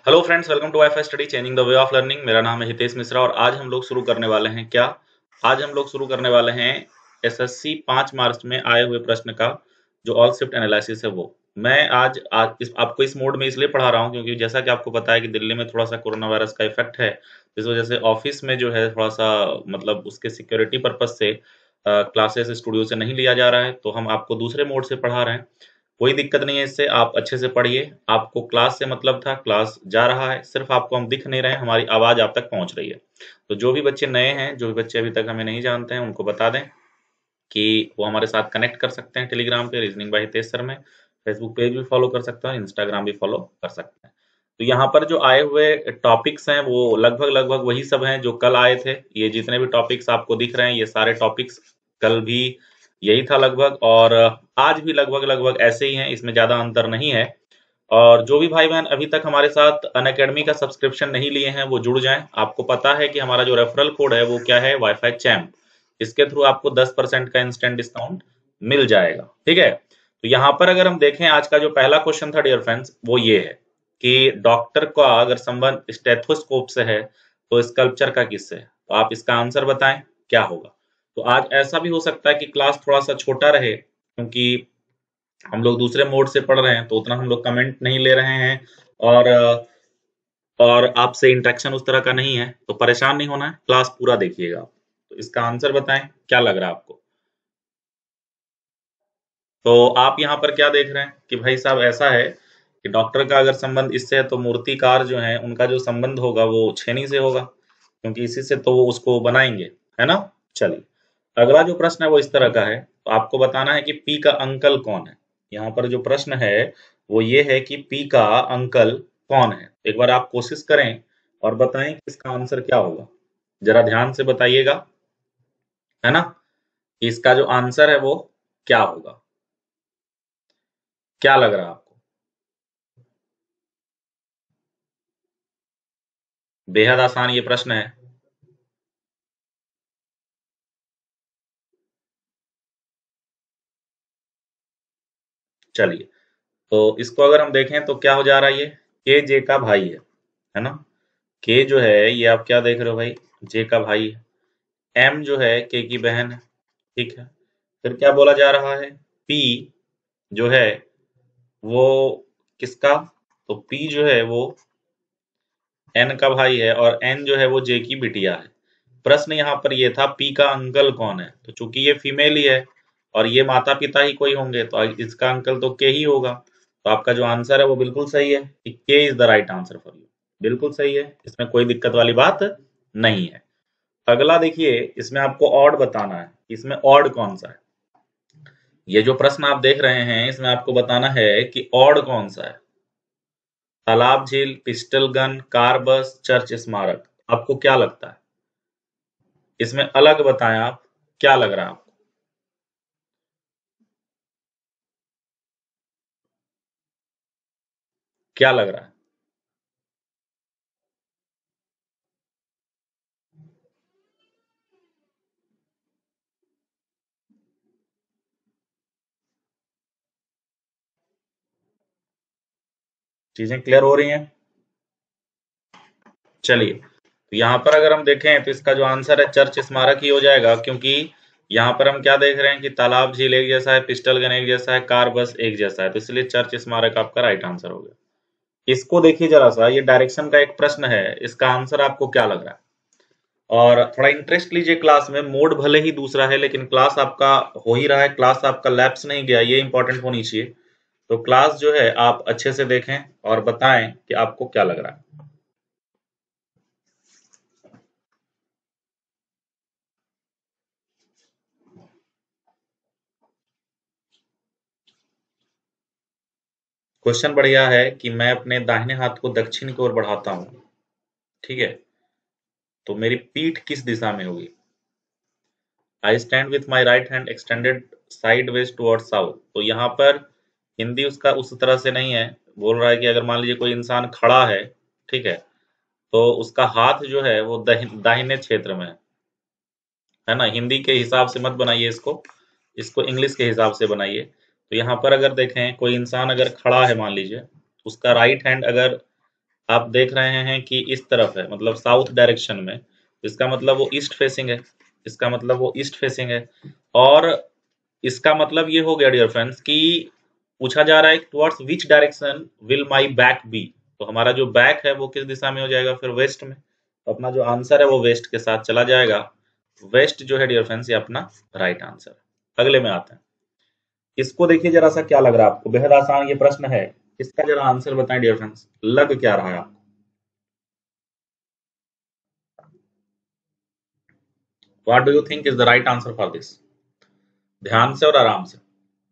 Hello friends, welcome to WiFi study changing the way of learning. मेरा नाम है हितेश मिश्रा और आज हम लोग शुरू करने वाले हैं आज हम लोग शुरू करने वाले हैं एसएससी 5 मार्च में आए हुए प्रश्न का जो ऑल शिफ्ट एनालिसिस है वो। मैं आज आपको इस मोड में इसलिए पढ़ा रहा हूँ क्योंकि जैसा कि आपको पता है कि दिल्ली में थोड़ा सा कोरोना वायरस का इफेक्ट है। इस वजह से ऑफिस में जो है थोड़ा सा मतलब उसके सिक्योरिटी पर्पज से क्लासेस स्टूडियो से नहीं लिया जा रहा है, तो हम आपको दूसरे मोड से पढ़ा रहे हैं। कोई दिक्कत नहीं है इससे, आप अच्छे से पढ़िए। आपको क्लास से मतलब था, क्लास जा रहा है, सिर्फ आपको हम दिख नहीं रहे हैं, हमारी आवाज आप तक पहुंच रही है। तो जो भी बच्चे नए हैं, जो भी बच्चे अभी तक हमें नहीं जानते हैं, उनको बता दें कि वो हमारे साथ कनेक्ट कर सकते हैं टेलीग्राम पे रीजनिंग बाय हितेश सर में। फेसबुक पेज भी फॉलो कर सकते हैं, इंस्टाग्राम भी फॉलो कर सकते हैं। तो यहाँ पर जो आए हुए टॉपिक्स हैं वो लगभग लगभग वही सब हैं जो कल आए थे। ये जितने भी टॉपिक्स आपको दिख रहे हैं ये सारे टॉपिक्स कल भी यही था लगभग, और आज भी लगभग लगभग ऐसे ही हैं, इसमें ज्यादा अंतर नहीं है। और जो भी भाई बहन अभी तक हमारे साथ अनअकैडमी का सब्सक्रिप्शन नहीं लिए हैं वो जुड़ जाएं। आपको पता है कि हमारा जो रेफरल कोड है वो क्या है, वाईफाई चैम्प। इसके थ्रू आपको 10% का इंस्टेंट डिस्काउंट मिल जाएगा, ठीक है। तो यहाँ पर अगर हम देखें, आज का जो पहला क्वेश्चन था डियर फ्रेंड्स वो ये है कि डॉक्टर का अगर संबंध स्टेथोस्कोप से है तो स्कल्पचर का किससे है। तो आप इसका आंसर बताएं क्या होगा। तो आज ऐसा भी हो सकता है कि क्लास थोड़ा सा छोटा रहे क्योंकि हम लोग दूसरे मोड से पढ़ रहे हैं, तो उतना हम लोग कमेंट नहीं ले रहे हैं और और आपसे इंटरेक्शन उस तरह का नहीं है, तो परेशान नहीं होना है, क्लास पूरा देखिएगा। तो इसका आंसर बताएं क्या लग रहा है आपको। तो आप यहाँ पर क्या देख रहे हैं कि भाई साहब ऐसा है कि डॉक्टर का अगर संबंध इससे है तो मूर्तिकार जो है उनका जो संबंध होगा वो छेनी से होगा, क्योंकि इसी से तो वो उसको बनाएंगे, है ना। चलिए, अगला जो प्रश्न है वो इस तरह का है। तो आपको बताना है कि पी का अंकल कौन है। यहाँ पर जो प्रश्न है वो ये है कि पी का अंकल कौन है। एक बार आप कोशिश करें और बताएं कि इसका आंसर क्या होगा। जरा ध्यान से बताइएगा, है ना, कि इसका जो आंसर है वो क्या होगा। क्या लग रहा है आपको। बेहद आसान ये प्रश्न है। चलिए, तो इसको अगर हम देखें तो क्या हो जा रहा है, ये के जे का भाई है ना। के जो है ये आप क्या देख रहे हो भाई, जे का भाई है। एम जो है के की बहन है, ठीक है। फिर क्या बोला जा रहा है, पी जो है वो किसका, तो पी जो है वो एन का भाई है और एन जो है वो जे की बिटिया है। प्रश्न यहाँ पर ये था पी का अंकल कौन है, तो चूंकि ये फीमेल ही है और ये माता पिता ही कोई होंगे तो इसका अंकल तो के ही होगा। तो आपका जो आंसर है वो बिल्कुल सही है कि K is the right answer for you. बिल्कुल सही है, इसमें कोई दिक्कत वाली बात नहीं है। अगला देखिए, इसमें आपको ऑड बताना है, इसमें ऑड कौन सा है। ये जो प्रश्न आप देख रहे हैं इसमें आपको बताना है कि ऑड कौन सा है। तालाब झील, pistol gun, car bus, church स्मारक। आपको क्या लगता है इसमें अलग बताएं आप, क्या लग रहा है आपको। क्या लग रहा है। चीजें क्लियर हो रही हैं। चलिए, तो यहाँ पर अगर हम देखें तो इसका जो आंसर है चर्च स्मारक ही हो जाएगा, क्योंकि यहाँ पर हम क्या देख रहे हैं कि तालाब झील एक जैसा है, पिस्टल गन एक जैसा है, कार बस एक जैसा है, तो इसलिए चर्च स्मारक आपका राइट आंसर हो गया। इसको देखिए जरा सा, ये डायरेक्शन का एक प्रश्न है, इसका आंसर आपको क्या लग रहा है। और थोड़ा इंटरेस्ट लीजिए क्लास में, मोड भले ही दूसरा है लेकिन क्लास आपका हो ही रहा है, क्लास आपका लैप्स नहीं गया, ये इंपॉर्टेंट होनी चाहिए। तो क्लास जो है आप अच्छे से देखें और बताएं कि आपको क्या लग रहा है। क्वेश्चन बढ़िया है कि मैं अपने दाहिने हाथ को दक्षिण की ओर बढ़ाता हूँ, ठीक है, तो मेरी पीठ किस दिशा में होगी। I stand with my right hand extended sideways toward south. तो यहाँ पर हिंदी उसका उस तरह से नहीं है। बोल रहा है कि अगर मान लीजिए कोई इंसान खड़ा है, ठीक है, तो उसका हाथ जो है वो दाहिने क्षेत्र में है ना। हिंदी के हिसाब से मत बनाइए इसको, इसको इंग्लिश के हिसाब से बनाइए। तो यहाँ पर अगर देखें कोई इंसान अगर खड़ा है मान लीजिए, उसका राइट हैंड अगर आप देख रहे हैं कि इस तरफ है, मतलब साउथ डायरेक्शन में, इसका मतलब वो ईस्ट फेसिंग है, इसका मतलब वो ईस्ट फेसिंग है। और इसका मतलब ये हो गया डियर फ्रेंड्स कि पूछा जा रहा है towards which direction will my back be. तो हमारा जो बैक है वो किस दिशा में हो जाएगा, फिर वेस्ट में। तो अपना जो आंसर है वो वेस्ट के साथ चला जाएगा। वेस्ट जो है डियर फ्रेंड्स ये अपना राइट आंसर। अगले में आते हैं। इसको देखिए जरा सा, क्या लग रहा है आपको? बेहद आसान ये प्रश्न है। इसका जरा आंसर बताएं डियर फ्रेंड्स, लग क्या रहा है आपको? What do you think is the right answer for this? ध्यान से और आराम से।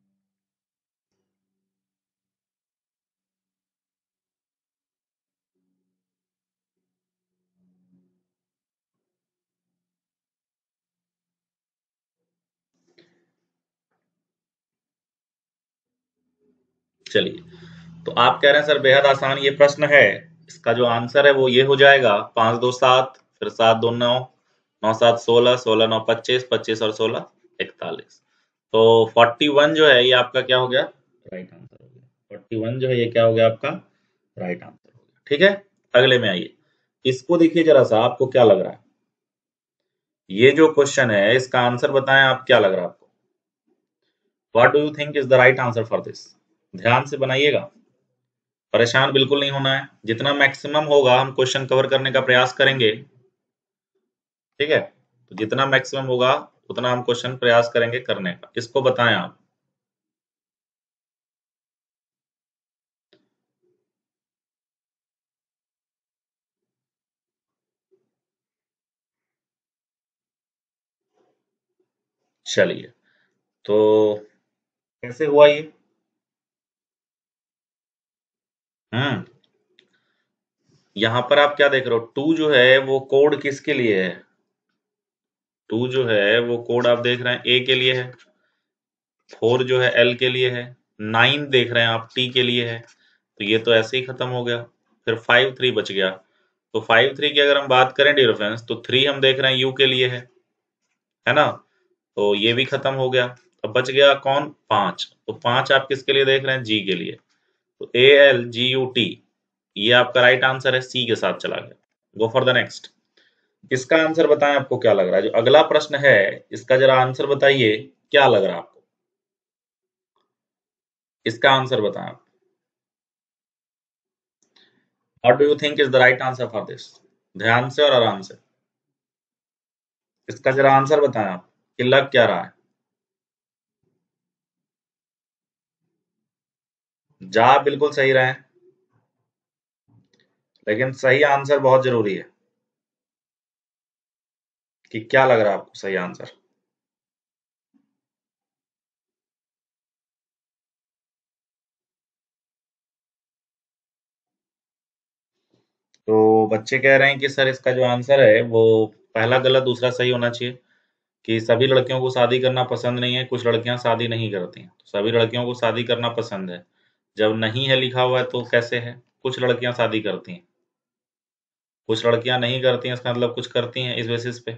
चलिए, तो आप कह रहे हैं सर बेहद आसान ये प्रश्न है। इसका जो आंसर है वो ये हो जाएगा, 5 2 7, फिर 7 2 9, 9 7 16, 16 9 25, 25 और 16 41। तो 41 जो है ये आपका क्या हो गया, राइट आंसर हो गया। 41 जो है ये क्या हो गया आपका, राइट आंसर हो गया। ठीक है, अगले में आइए। इसको देखिए जरा सा, आपको क्या लग रहा है? ये जो क्वेश्चन है इसका आंसर बताएं आप, क्या लग रहा है आपको? What do you think is the right answer for this? ध्यान से बनाइएगा, परेशान बिल्कुल नहीं होना है। जितना मैक्सिमम होगा हम क्वेश्चन कवर करने का प्रयास करेंगे। ठीक है, तो जितना मैक्सिमम होगा उतना हम क्वेश्चन प्रयास करेंगे करने का। इसको बताएं आप। चलिए, तो कैसे हुआ ये? हम्म, यहाँ पर आप क्या देख रहे हो, 2 जो है वो कोड किसके लिए है? 2 जो है वो कोड आप देख रहे हैं ए के लिए है, 4 जो है एल के लिए है, 9 देख रहे हैं आप टी के लिए है। तो ये तो ऐसे ही खत्म हो गया। फिर 5 3 बच गया। तो 5 3 की अगर हम बात करें डिफरेंस, तो 3 हम देख रहे हैं यू के लिए है ना? तो ये भी खत्म हो गया। अब बच गया कौन, 5। तो 5 आप किसके लिए देख रहे हैं, जी के लिए। तो A L G U T, ये आपका राइट आंसर है, सी के साथ चला गया। Go for the next. इसका आंसर बताएं, आपको क्या लग रहा है? जो अगला प्रश्न है इसका जरा आंसर बताइए, क्या लग रहा है आपको? इसका आंसर बताएं आप। What do you think is the right answer for this? ध्यान से और आराम से। इसका जरा आंसर बताएं आप कि लग क्या रहा है। जा बिल्कुल सही रहे हैं, लेकिन सही आंसर बहुत जरूरी है। कि क्या लग रहा है आपको सही आंसर? तो बच्चे कह रहे हैं कि सर इसका जो आंसर है वो पहला गलत दूसरा सही होना चाहिए। कि सभी लड़कियों को शादी करना पसंद नहीं है, कुछ लड़कियां शादी नहीं करती हैं। तो सभी लड़कियों को शादी करना पसंद है। जब नहीं है लिखा हुआ है तो कैसे है? कुछ लड़कियां शादी करती हैं, कुछ लड़कियां नहीं करती हैं, इसका मतलब कुछ करती हैं इस बेसिस पे,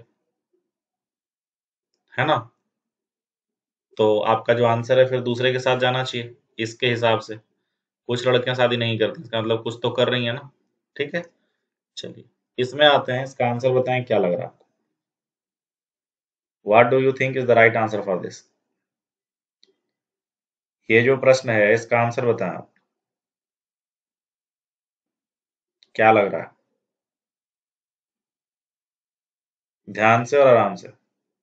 है ना? तो आपका जो आंसर है फिर दूसरे के साथ जाना चाहिए इसके हिसाब से। कुछ लड़कियां शादी नहीं करती, इसका मतलब कुछ तो कर रही है ना। ठीक है, चलिए इसमें आते हैं। इसका आंसर बताएं, क्या लग रहा है आपको? What do you think is the right answer for this? ये जो प्रश्न है इसका आंसर बताएं आप, क्या लग रहा है? ध्यान से और आराम से।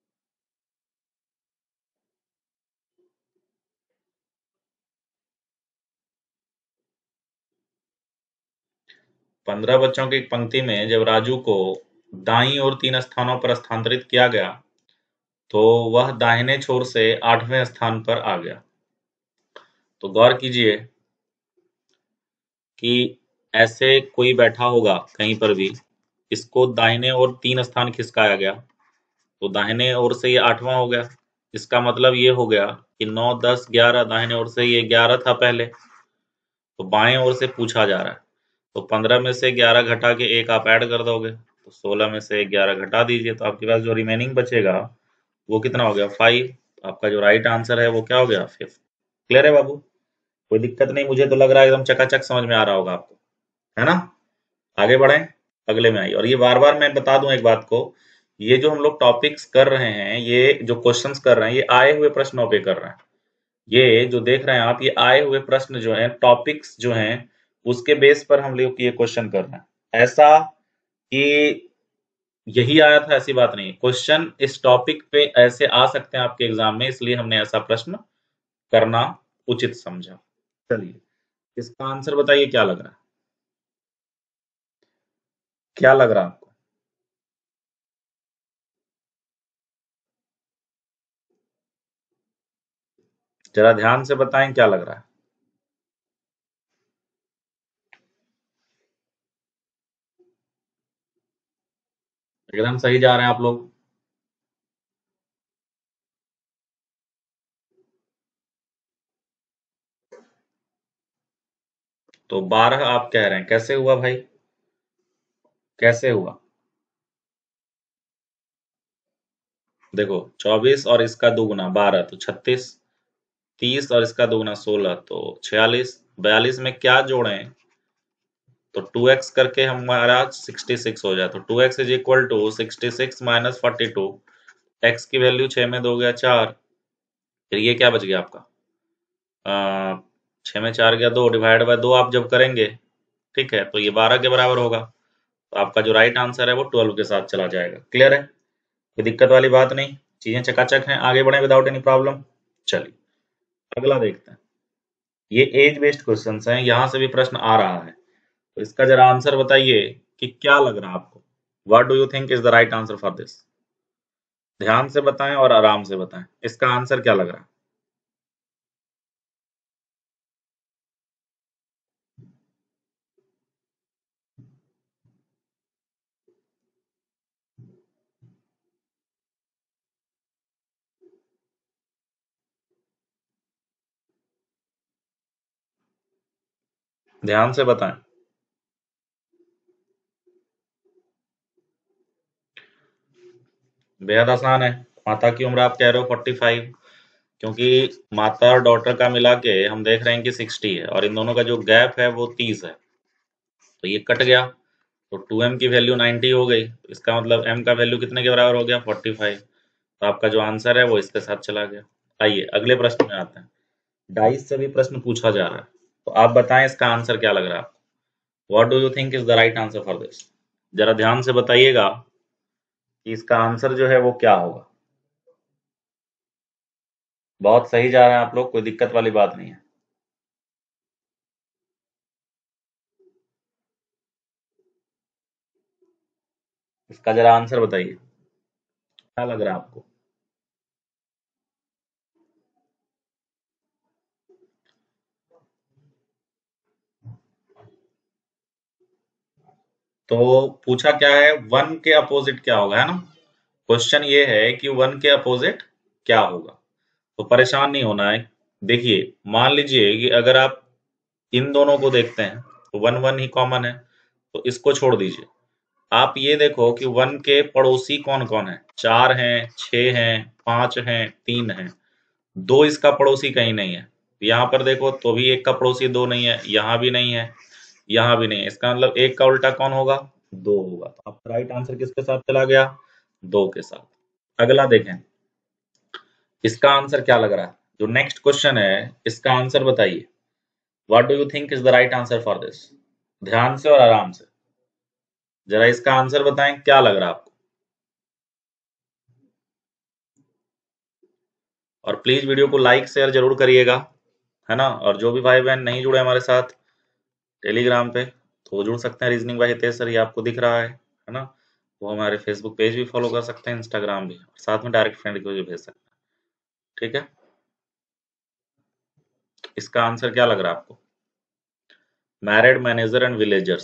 15 बच्चों की एक पंक्ति में जब राजू को दाईं ओर 3 स्थानों पर स्थानांतरित किया गया, तो वह दाहिने छोर से 8वें स्थान पर आ गया। तो गौर कीजिए कि ऐसे कोई बैठा होगा कहीं पर भी, इसको दाहिने ओर 3 स्थान खिसकाया गया, तो दाहिने ओर से ये 8वां हो गया। इसका मतलब ये हो गया कि 9 10 11, दाहिने ओर से ये 11 था पहले, तो बाएं ओर से पूछा जा रहा है। तो 15 में से 11 घटा के एक आप ऐड कर दोगे, तो 16 में से 11 घटा दीजिए, तो आपके पास जो रिमेनिंग बचेगा वो कितना हो गया, 5। आपका जो राइट आंसर है वो क्या हो गया, 5। क्लियर है बाबू? कोई दिक्कत नहीं, मुझे तो लग रहा है एकदम चकाचक समझ में आ रहा होगा आपको, है ना? आगे बढ़ें, अगले में आइए। और ये बार बार मैं बता दूं एक बात को, ये जो हम लोग टॉपिक्स कर रहे हैं, ये जो क्वेश्चंस कर रहे हैं, ये आए हुए प्रश्नों पे कर रहे हैं। ये जो देख रहे हैं आप, ये आए हुए प्रश्न जो हैं, टॉपिक्स जो हैं, उसके बेस पर हम लोग ये क्वेश्चन कर रहे हैं। ऐसा कि यही आया था ऐसी बात नहीं। क्वेश्चन इस टॉपिक पे ऐसे आ सकते हैं आपके एग्जाम में, इसलिए हमने ऐसा प्रश्न करना उचित समझा। चलिए, इसका आंसर बताइए, क्या लग रहा है? क्या लग रहा है आपको? जरा ध्यान से बताएं, क्या लग रहा है? एकदम सही जा रहे हैं आप लोग। तो 12 आप कह रहे हैं, कैसे हुआ भाई? कैसे हुआ? देखो, 24 और इसका दुगुना 12 तो 36, 30 और इसका दुगुना 16 तो 46, 42 में क्या जोड़ें तो 2x करके हमारा 66 हो जाए। तो 2x is equal to 66 minus 42। x की वैल्यू 6 में 2 गया 4, फिर ये क्या बच गया आपका? 6 में 4 गया 2, डिवाइड बाय 2 आप जब करेंगे, ठीक है, तो ये 12 के बराबर होगा। तो आपका जो राइट आंसर है वो 12 के साथ चला जाएगा। क्लियर है? कोई दिक्कत वाली बात नहीं, चीजें चकाचक हैं, आगे बढ़े विदाउट एनी प्रॉब्लम। चलिए, अगला देखते हैं। ये एज बेस्ड क्वेश्चन हैं, यहां से भी प्रश्न आ रहा है। तो इसका जरा आंसर बताइए कि क्या लग रहा है आपको? What do you think is the right answer for this? ध्यान से बताएं और आराम से बताएं, इसका आंसर क्या लग रहा है? ध्यान से बताएं। बेहद आसान है। माता की उम्र आप कह रहे हो 45, क्योंकि माता और डॉटर का मिला के हम देख रहे हैं कि 60 है, और इन दोनों का जो गैप है वो 30 है। तो ये कट गया, तो 2m की वैल्यू 90 हो गई। इसका मतलब m का वैल्यू कितने के बराबर हो गया? 45। तो आपका जो आंसर है वो इसके साथ चला गया। आइए अगले प्रश्न में आते हैं। डाइस से भी प्रश्न पूछा जा रहा है, तो आप बताएं इसका आंसर क्या लग रहा है आपको? What do you think is the right answer for this? जरा ध्यान से बताइएगा कि इसका आंसर जो है वो क्या होगा। बहुत सही जा रहे हैं आप लोग, कोई दिक्कत वाली बात नहीं है। इसका जरा आंसर बताइए, क्या लग रहा है आपको? तो पूछा क्या है, वन के अपोजिट क्या होगा, है ना? क्वेश्चन ये है कि वन के अपोजिट क्या होगा। तो परेशान नहीं होना है। देखिए, मान लीजिए कि अगर आप इन दोनों को देखते हैं तो वन वन ही कॉमन है, तो इसको छोड़ दीजिए। आप ये देखो कि वन के पड़ोसी कौन कौन है। 4 हैं, 6 हैं, 5 हैं, 3 हैं। दो इसका पड़ोसी कहीं नहीं है। यहाँ पर देखो तो भी एक का पड़ोसी दो नहीं है, यहाँ भी नहीं है, यहाँ भी नहीं है। इसका मतलब एक का उल्टा कौन होगा? दो होगा। तो आपका राइट आंसर किसके साथ चला गया? दो के साथ। अगला देखें, इसका आंसर क्या लग रहा है? जो नेक्स्ट क्वेश्चन है, इसका आंसर बताइए। What do you think is the right answer for this? ध्यान से और आराम से जरा इसका आंसर बताएं, क्या लग रहा है आपको? और प्लीज वीडियो को लाइक शेयर जरूर करिएगा, है ना? और जो भी भाई बहन नहीं जुड़े हमारे साथ टेलीग्राम पे, तो वो जुड़ सकते हैं। रीजनिंग बाय हितेश सर, ये आपको दिख रहा है ना? वो हमारे फेसबुक पेज भी फॉलो कर सकते हैं, इंस्टाग्राम भी, और साथ में डायरेक्ट फ्रेंड को भी भेज सकते हैं। ठीक है, इसका आंसर क्या लग रहा है आपको? Married, manager and villagers.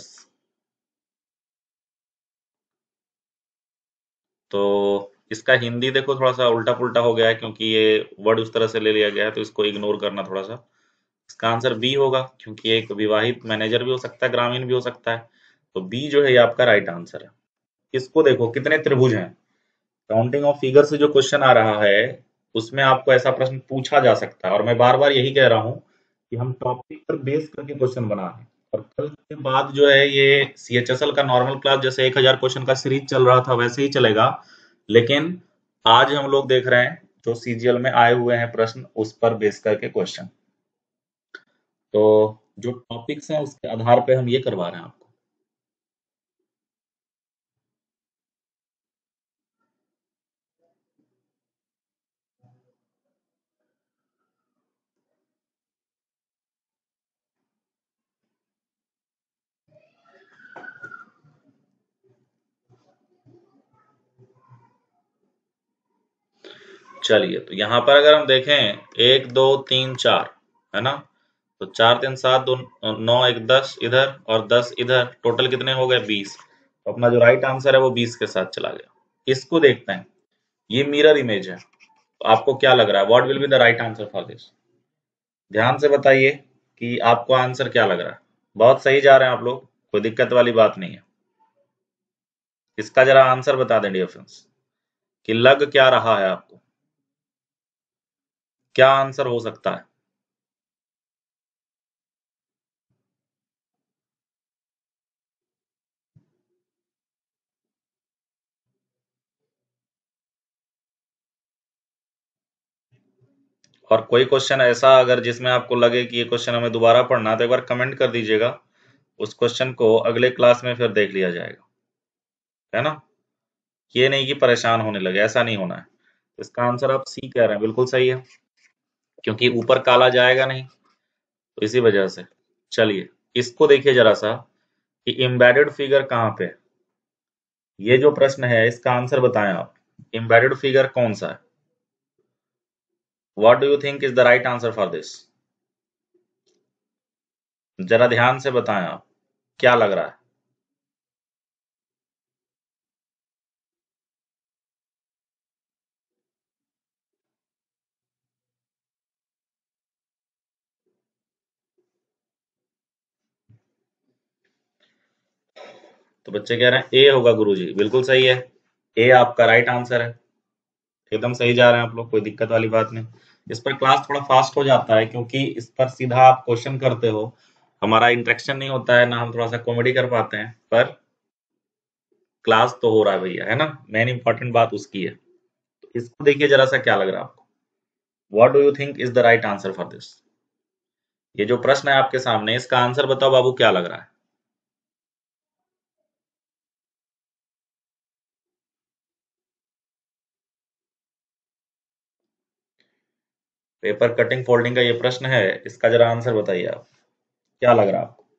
तो इसका हिंदी देखो थोड़ा सा उल्टा पुल्टा हो गया है, क्योंकि ये वर्ड उस तरह से ले लिया गया है, तो इसको इग्नोर करना थोड़ा सा। इसका आंसर बी होगा, क्योंकि एक विवाहित मैनेजर भी हो सकता है, ग्रामीण भी हो सकता है। तो बी जो है ये आपका राइट आंसर है। इसको देखो कितने त्रिभुज हैं। काउंटिंग ऑफ फिगर से जो क्वेश्चन आ रहा है, उसमें आपको ऐसा प्रश्न पूछा जा सकता है। और मैं बार बार यही कह रहा हूं कि हम टॉपिक पर बेस करके क्वेश्चन बना रहे हैं। और कल के बाद जो है ये CHSL का नॉर्मल क्लास जैसे 1000 क्वेश्चन का सीरीज चल रहा था वैसे ही चलेगा, लेकिन आज हम लोग देख रहे हैं जो CGL में आए हुए हैं प्रश्न उस पर बेस करके क्वेश्चन। तो जो टॉपिक्स हैं उसके आधार पे हम ये करवा रहे हैं आपको। चलिए, तो यहाँ पर अगर हम देखें 1 2 3 4 है ना, तो 4 3 7 2 9 1 10 इधर और 10 इधर, टोटल कितने हो गए 20। तो अपना जो राइट आंसर है वो 20 के साथ चला गया। इसको देखते हैं, ये मिरर इमेज है, तो आपको क्या लग रहा है what will be the right answer for this? ध्यान से बताइए कि आपको आंसर क्या लग रहा है। बहुत सही जा रहे हैं आप लोग, कोई दिक्कत वाली बात नहीं है। इसका जरा आंसर बता दें डियर फ्रेंड्स कि लग क्या रहा है आपको, क्या आंसर हो सकता है। और कोई क्वेश्चन ऐसा अगर जिसमें आपको लगे कि ये क्वेश्चन हमें दोबारा पढ़ना है तो एक बार कमेंट कर दीजिएगा, उस क्वेश्चन को अगले क्लास में फिर देख लिया जाएगा, है ना। ये नहीं कि परेशान होने लगे, ऐसा नहीं होना है। तो इसका आंसर आप सी कह रहे हैं, बिल्कुल सही है, क्योंकि ऊपर काला जाएगा नहीं, तो इसी वजह से। चलिए, इसको देखिए जरा सा कि एम्बेडेड फिगर कहाँ पे है। ये जो प्रश्न है इसका आंसर बताएं आप, एम्बेडेड फिगर कौन सा है? What do you think is the right answer for this? जरा ध्यान से बताएं आप, क्या लग रहा है? तो बच्चे कह रहे हैं ए होगा गुरुजी, बिल्कुल सही है, ए आपका राइट आंसर है। एकदम सही जा रहे हैं आप लोग, कोई दिक्कत वाली बात नहीं। इस पर क्लास थोड़ा फास्ट हो जाता है क्योंकि इस पर सीधा आप क्वेश्चन करते हो, हमारा इंटरेक्शन नहीं होता है ना, हम थोड़ा सा कॉमेडी कर पाते हैं, पर क्लास तो हो रहा है भैया, है ना, मेन इंपॉर्टेंट बात उसकी है। तो इसको देखिए जरा सा, क्या लग रहा है आपको, what do you think is the right answer for this? ये जो प्रश्न है आपके सामने इसका आंसर बताओ बाबू, क्या लग रहा है? पेपर कटिंग फोल्डिंग का ये प्रश्न है, इसका जरा आंसर बताइए आप, क्या लग रहा है आपको?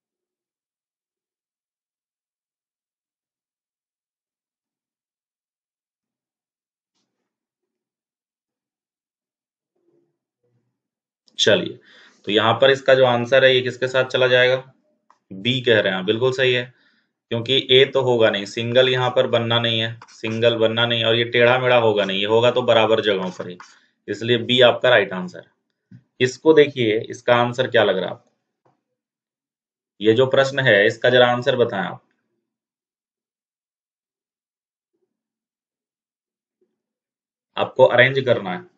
चलिए, तो यहाँ पर इसका जो आंसर है ये किसके साथ चला जाएगा? बी कह रहे हैं, बिल्कुल सही है, क्योंकि ए तो होगा नहीं, सिंगल यहाँ पर बनना नहीं है, सिंगल बनना नहीं, और ये टेढ़ा मेढ़ा होगा नहीं, ये होगा तो बराबर जगहों पर ही, इसलिए बी आपका राइट आंसर है। इसको देखिए, इसका आंसर क्या लग रहा है आपको? ये जो प्रश्न है इसका जरा आंसर बताएं आप। आपको अरेंज करना है।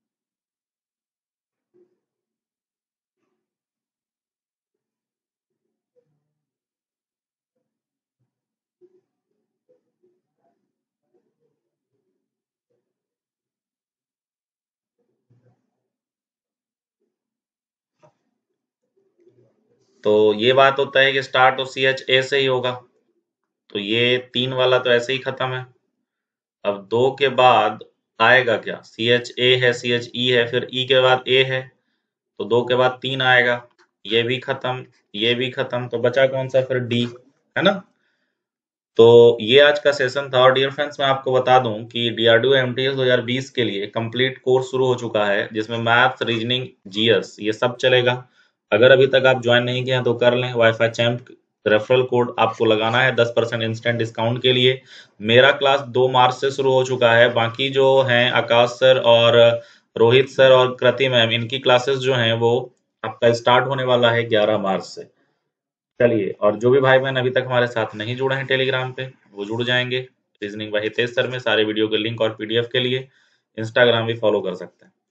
तो ये बात होता है कि स्टार्ट तो CH A से ही होगा, तो ये 3 वाला तो ऐसे ही खत्म है। अब 2 के बाद आएगा क्या? CH A है, CHE है, फिर E के बाद A है, तो 2 के बाद 3 आएगा, ये भी खत्म, ये भी खत्म, तो बचा कौन सा फिर? D, है ना। तो ये आज का सेशन था, और डियर फ्रेंड्स मैं आपको बता दूं कि DRDO MTS 2020 के लिए कंप्लीट कोर्स शुरू हो चुका है, जिसमें मैथ्स, रीजनिंग, GS ये सब चलेगा। अगर अभी तक आप ज्वाइन नहीं किए हैं तो कर लें, वाईफाई चैम्प रेफरल कोड आपको लगाना है 10% इंस्टेंट डिस्काउंट के लिए। मेरा क्लास 2 मार्च से शुरू हो चुका है, बाकी जो हैं आकाश सर और रोहित सर और कृति मैम, इनकी क्लासेस जो हैं वो आपका स्टार्ट होने वाला है 11 मार्च से। चलिए, और जो भी भाई बहन अभी तक हमारे साथ नहीं जुड़े हैं टेलीग्राम पे, वो जुड़ जाएंगे। रीजनिंग बाय हितेश सर में सारे वीडियो के लिंक और PDF के लिए इंस्टाग्राम भी फॉलो कर सकते हैं।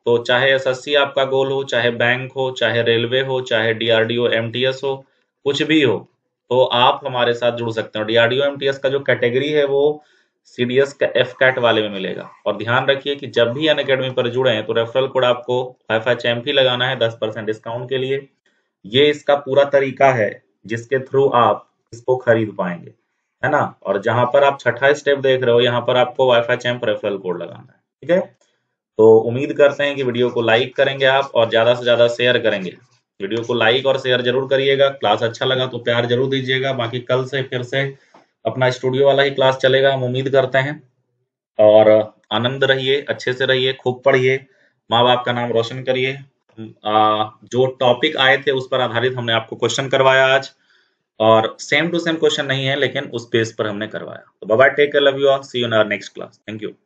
तो चाहे एसएससी आपका गोल हो, चाहे बैंक हो, चाहे रेलवे हो, चाहे डीआरडीओ एमटीएस हो, कुछ भी हो, तो आप हमारे साथ जुड़ सकते हो। डीआरडीओ एमटीएस का जो कैटेगरी है वो सीडीएस का एफ कैट वाले में मिलेगा। और ध्यान रखिए कि जब भी अनअकैडमी पर जुड़े हैं तो रेफरल कोड आपको वाईफाई चैंप ही लगाना है 10% डिस्काउंट के लिए। ये इसका पूरा तरीका है जिसके थ्रू आप इसको खरीद पाएंगे, है ना। और जहां पर आप छठा स्टेप देख रहे हो, यहाँ पर आपको वाईफाई चैंप रेफरल कोड लगाना है, ठीक है। तो उम्मीद करते हैं कि वीडियो को लाइक करेंगे आप और ज्यादा से ज्यादा शेयर करेंगे। वीडियो को लाइक और शेयर जरूर करिएगा। क्लास अच्छा लगा तो प्यार जरूर दीजिएगा। बाकी कल से फिर से अपना स्टूडियो वाला ही क्लास चलेगा, हम उम्मीद करते हैं। और आनंद रहिए, अच्छे से रहिए, खूब पढ़िए, माँ बाप का नाम रोशन करिए। जो टॉपिक आए थे उस पर आधारित हमने आपको क्वेश्चन करवाया आज, और सेम टू सेम क्वेश्चन नहीं है लेकिन उस बेस पर हमने करवाया। तो bye bye, take care, love you all, see you in our next class. Thank you.